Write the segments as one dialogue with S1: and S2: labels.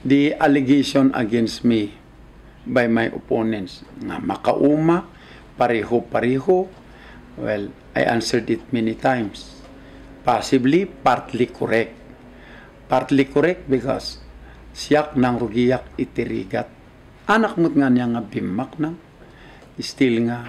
S1: the allegation against me by my opponents nga makauma, pareho-pareho. Well, I answered it many times. Possibly, partly correct. Partly correct because siyak nang rugiyak itirigat. Anak mo't nga niya nga bimak nang still nga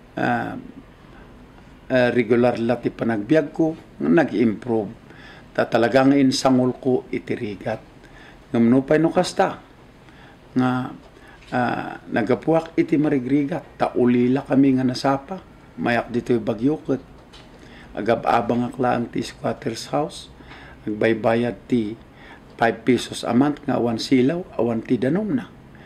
S1: regular lati panagbiag ko, nag-improve. Talagang insangol ko itirigat. Ngamnupay no kasta nga nagapuak iti marigrigat. Taulila kami nga nasapa. Mayak dito'y bagyokot. Agab-abang akla ang ti squatter's house. Agbaybayad ti 5 pesos a month nga awan silaw, awan ti danom na.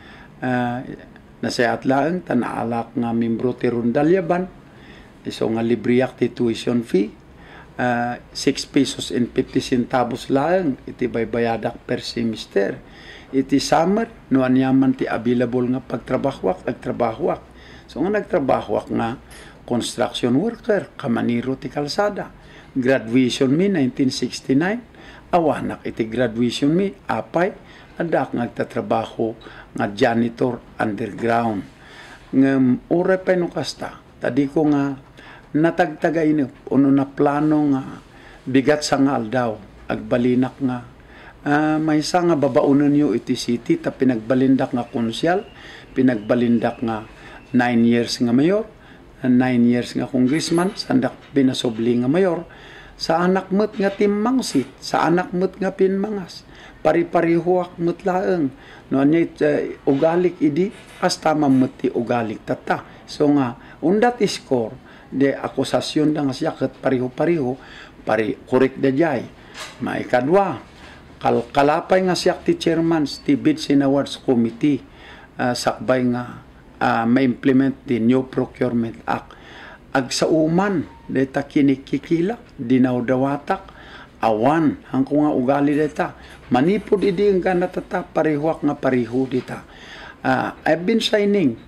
S1: Nasayat laang tanaalak nga membro ti Rundalyaban. So nga libriyak ti tuition fee. 6 pesos and 50 centavos laang iti baybayadak per semester. Iti summer, no anyaman ti available nga pagtrabahwak, agtrabahwak. So nga nagtrabahwak nga construction worker, kamaniro ti kalsada. Graduation mi 1969, awanak iti graduation mi, apay, adak nagtatrabaho nga janitor underground. Ngam ure pa no kasta, tadi ko nga natagtagay ni uno na plano nga bigat sa nga aldaw, agbalinak nga may isa nga babaunan nyo iti city, ta pinagbalindak nga konsyal, pinagbalindak nga 9 years nga mayor, 9 years nga congressman, sandak pinasobli nga mayor, sa anak mo't nga timmangsit, sa anak mo't nga pinmangas, pari-parihuak mo't laeng, no anya ugalik idi, hasta mamot ti ugalik tata. So nga, undat score, de akusasyon da nga siya kat pariho-pariho, korek da jay, maikadwa, kalapay nga siya ti chairman ti Bids and Awards Committee, sakbay nga ma-implement the New Procurement Act. Agsauman, deta kinikikilak, dinawdawatak, awan, hangko nga ugali deta. Manipod idi nga natata, parihuak nga pariho dita. I've been signing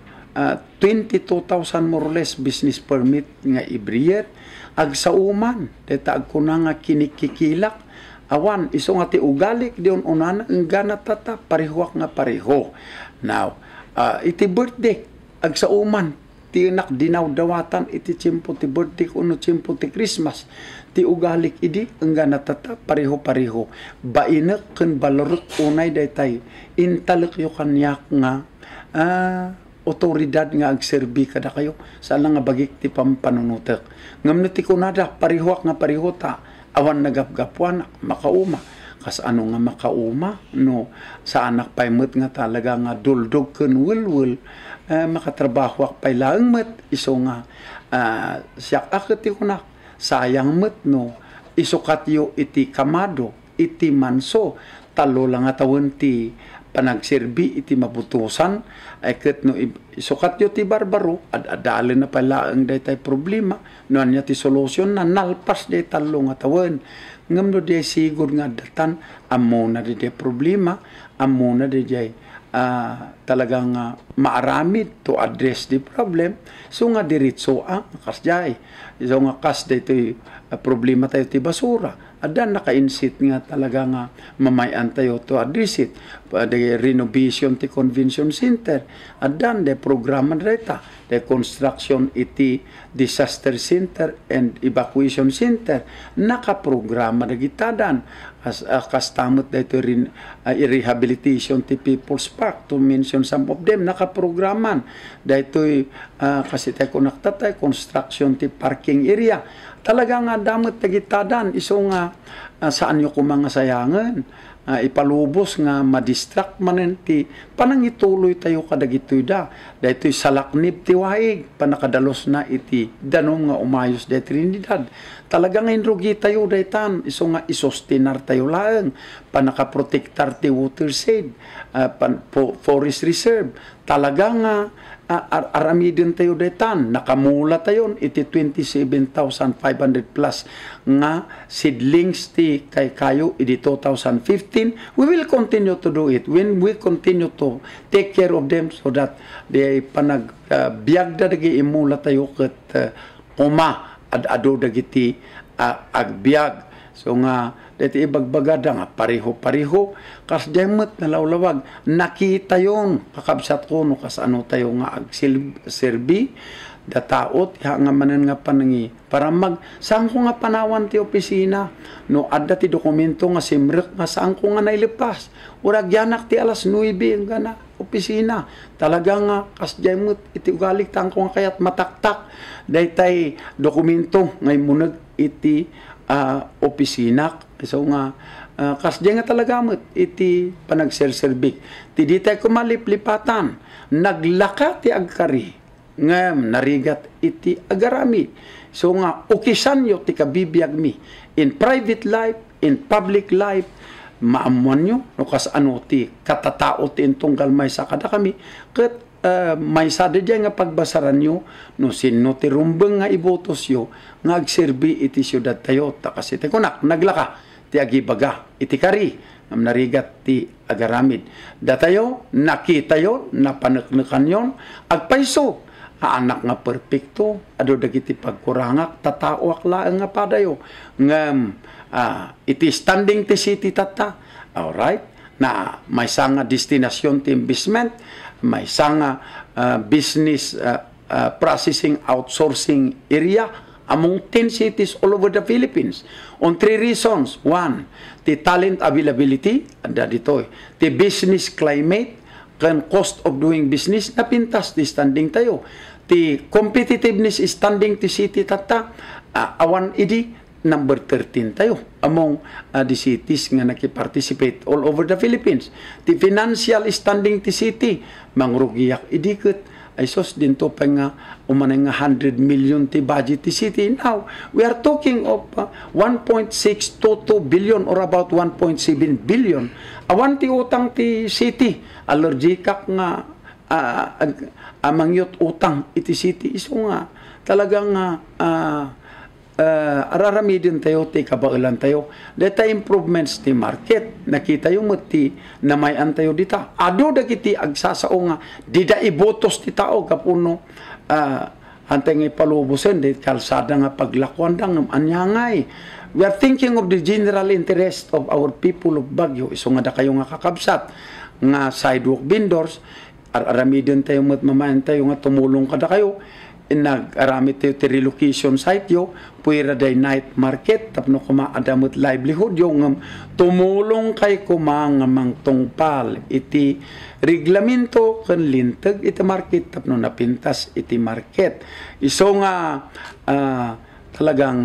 S1: 22,000 more or less business permit nga every year. Agsauman, deta agkuna nga kinikikilak, awan, iso nga ti ugalik, diyon unana, nga natata, parihuak nga pariho. Now, iti birthday, agsauman, ti nak dinawdawatan, iti tsimpo ti birthday, uno tsimpo ti Christmas, ti ugalik idi, nga natata, pariho-pariho. Bainak ken balarot unay daytay, intalak yo kanyak nga, otoridad nga agserbi kada kayo, sala nga bagik ti pampanunutek. Ngam ti kunada, parihuak nga parihota, awan nagapgapuan, makauma. Kas ano nga makauma, no, sa anak paimot nga talaga nga duldog ken wilwil, makatrabaho ak pay laeng met, iso nga, siyak akit ti kunak, sayang met, no, isukat yo iti kamado, iti manso, talo lang nga tawon ti panagserbi iti mabutusan, ay ket no isukat yo ti barbaro, adalin na pala ang daytay problema, no anya ti solusyon na nalpas day talo nga tawon. Ngam no di sigur nga datan, amo na di problema, amo na di talagang maaramid to address the problem. So nga diritso ang kasjay. So nga kas dito problema tayo ti basura. Adan naka-insit nga talaga nga mamayan tayo to address it. The renovation ti convention center. Adan de programa dita. The construction iti disaster center and evacuation center. Nakaprograma na gitadan. Kastamot dito rin rehabilitation ti People's Park, to mention some of them, nakaprograman. Dito kasi tayo konaktatay, construction ti parking area. Talaga nga damot tagitadan, iso nga saan nyo kumanga sayangan, ipalubos nga madistract manen ti panangituloy tayo kadagitoy da. Dito'y salaknib ti waig, panakadalos na iti danom nga umayos de Trinidad. Talaga nga inrugi tayo daytan, iso nga isostinar tayo lang, panakaprotektar ti water shade, forest reserve. Talaga nga aramidin tayo daytan, nakamula tayo iti 27,500 plus nga seedlings ti kay kayo iti 2015. We will continue to do it when we continue to take care of them so that they panagbiag da dagi imula tayo ket kuma ado dagiti agbiag So nga, dito ibagbagada nga, pariho-pariho, kas demot na lawlawag, nakita yon kakabsat ko, no, kas ano tayo nga agsilbi, dataot, ha nga manan nga panangi, para saan ko nga panawan ti opisina, no, adda ti dokumento nga simrek, nga saan ko nga nailipas, urag yanak ti alas 9, nga na, opisina, talaga nga, kas demot, iti ugalik, tang ko nga kayat mataktak, daytay dokumento, ngay munag iti, opisina. So nga, kasdi nga talaga mo, iti panagserserbik. Ti di tayo kumaliplipatan, naglaka ti agkari, nga narigat iti agarami. So nga, ukisan yo ti kabibiyag mi. In private life, in public life, maamuan nyo, no kas ano ti katatao ti intunggal may sakada kami, kat may sada dyan nga pagbasaran nyo, no sino ti rumbeng nga ibotos yo, nga agserbi iti siyudad tayo, takasi ti kunak, naglaka, ti agibaga, iti kari, ngam narigat ti agaramid. Datayo, nakita yo, napanaknakan yon, agpaiso, anak nga perpekto, ado dagiti pagkurangak, tatao akla nga padayo, ngam iti standing ti city tata, alright, na may sanga destinasyon ti investment, may sanga business processing outsourcing area among 10 cities all over the Philippines. On 3 reasons. 1, the talent availability, anda dito the business climate, kan cost of doing business, napintas di standing tayo. The competitiveness standing ti city tata, awan idi, number 13 tayo among the cities nga nakiparticipate all over the Philippines. The financial standing ti city, mangrugiyak idikot, ay sos din to pa nga umanay nga 100 million ti budget ti city. Now, we are talking of 1.622 billion or about 1.7 billion. Awan ti utang ti city, allergikak nga amangyot utang iti city. Iso nga, talagang araramidin tayo, ti kabailan tayo. Data improvements ti market. Nakita yung mati na may antayo dita. Ado dagiti agsasao nga, dida ibotos ti tao kapuno, antay nga ipalubusin, di kalsada nga paglakwandang ng anyangay. We are thinking of the general interest of our people of Baguio. Iso nga da kayo nga kakabsat, nga sidewalk vendors, araramidin tayo mamayan tayo nga tumulong kada kayo, nag-arami tayo ti relocation site yo, puwira day night market, tapno kumaadamot livelihood yo, ngam tumulong kay kumangamang tungpal, iti reglamento kan lintag iti market, tapno napintas iti market. Iso nga, talagang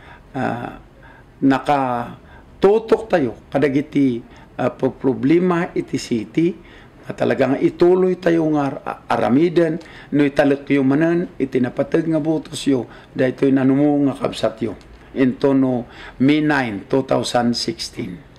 S1: nakatutok tayo, kadagiti problema iti city, talagang ituloy tayo nga aramiden, no italak yung manan, itinapatag nga butos yo, dahil ito'y nanumo nga kabsat yo. Into no May 9, 2016.